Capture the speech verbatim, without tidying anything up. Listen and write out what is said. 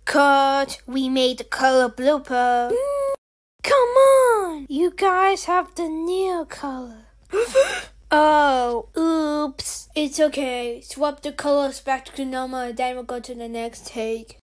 Cut! We made the color blooper. Mm, come on! You guys have the new color. Oh, oops. It's okay. Swap the colors back to normal, then we'll go to the next take.